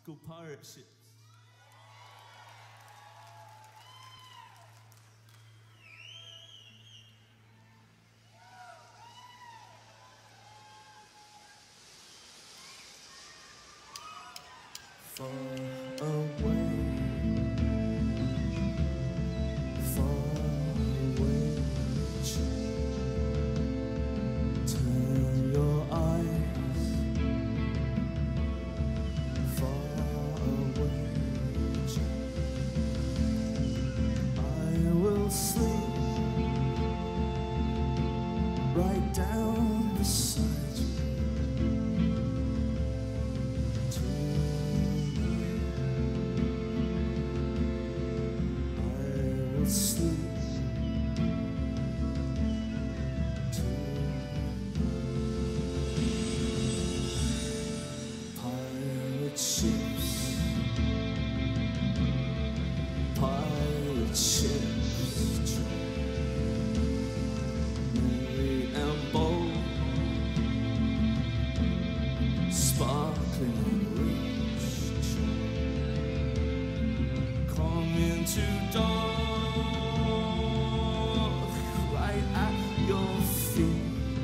called Pirate Ships. Far away, turn your eyes far away. I will sleep right down beside you. Sleep pirate ships, merry and bold, sparkling and rich, coming to dawn. Your feet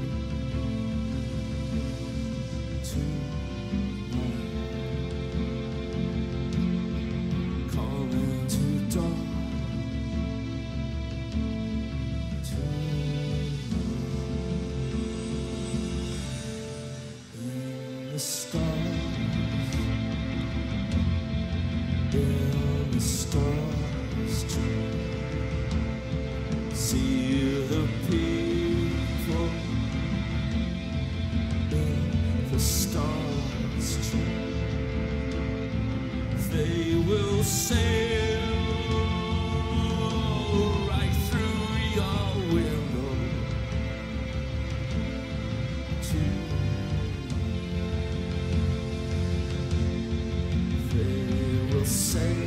tonight, calling to dawn tonight. In the stars, in the stars, see the people in the stars. They will sail right through your window they will sail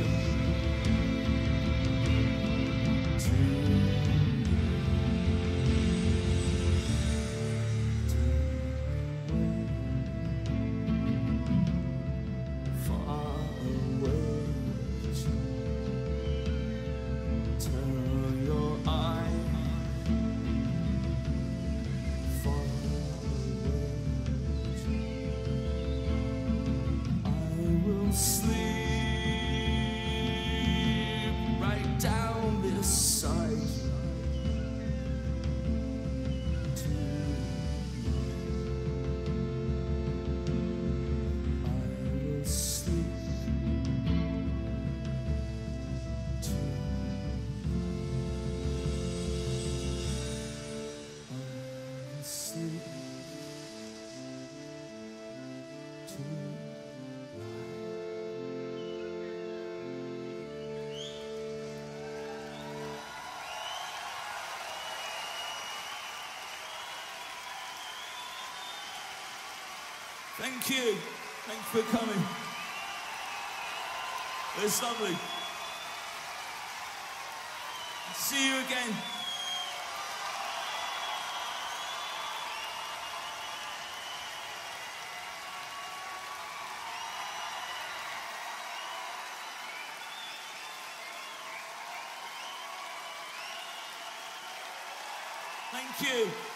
sleep right down beside you. I will sleep sleep Thank you. Thanks for coming. It's lovely. See you again. Thank you.